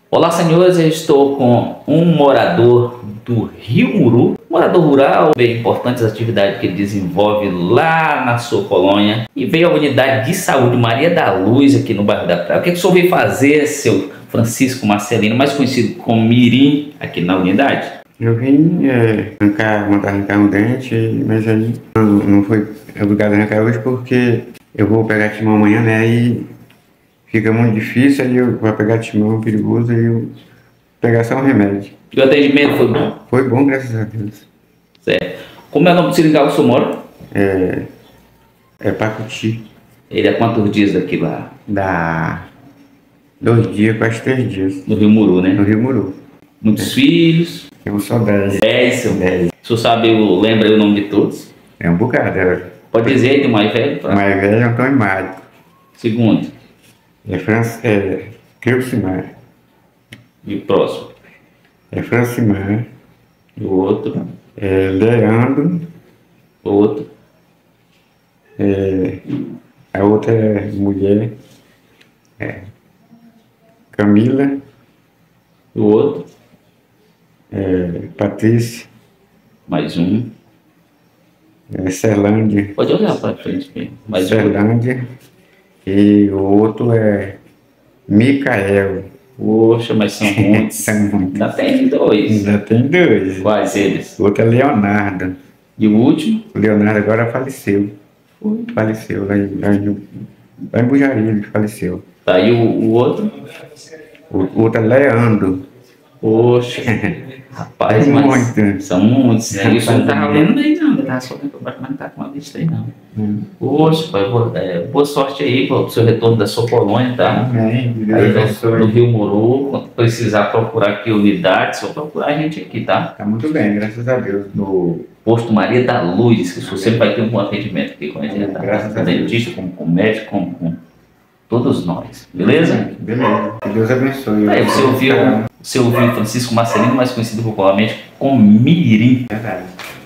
Olá, senhores, eu estou com um morador do Rio Muru, morador rural, bem importantes atividades que ele desenvolve lá na sua colônia, e veio à unidade de saúde Maria da Luz aqui no bairro da Praia. O que o senhor veio fazer, seu Francisco Marcelino, mais conhecido como Mirim, aqui na unidade? Eu vim mandar arrancar um dente, mas aí não foi obrigado a arrancar hoje porque eu vou pegar timão amanhã, né? Aí fica muito difícil, aí eu vou pegar timão perigoso, aí eu pegar só um remédio. E o atendimento foi bom? Foi bom, graças a Deus. Certo. Como é o nome do seringal que o senhor mora? É Pacuti. Ele é quantos dias daqui lá? Dá 2 dias, quase 3 dias. No Rio Muru, né? No Rio Muru. Muitos filhos? Temos só 10. 10, seu 10. O senhor sabe, lembra aí o nome de todos? É um bocado. Pode dizer aí do mais velho? O mais velho é Antônio Mário. Segundo. Creucimar. E o próximo? É Francimar. E o outro? Leandro. O outro? A outra é mulher. Camila. E o outro? Patrícia. Mais um. Cerlândia. Pode olhar para frente mesmo. Mais um. Cerlândia. E o outro é Micael. Poxa, mas são muitos. São muitos. Ainda tem dois. Ainda tem 2. Quais eles? O outro é Leonardo. E o último? O Leonardo agora faleceu. Foi. Faleceu lá em Bujari, ele faleceu. Tá, e o outro? O outro é Leandro. Poxa, rapaz, Tem mas muito. são muitos, né? Isso não tava Rapaz, lendo aí não, tava só lendo pra baixo, mas não tá com uma lista aí não. Poxa, pai, boa sorte aí pro seu retorno da sua colônia, tá? Amém. Deus Aí abençoe. no Rio Muru, quando precisar procurar aqui unidade, só procurar a gente aqui, tá? Tá muito bem, graças a Deus. No posto Maria da Luz, que você vai ter um bom atendimento aqui com a gente, tá? Graças Com a o Deus. dentista, com o médico, com todos nós, beleza? Beleza. Que Deus abençoe. Aí você ouviu Francisco Marcelino, mais conhecido popularmente como Mirim. Verdade.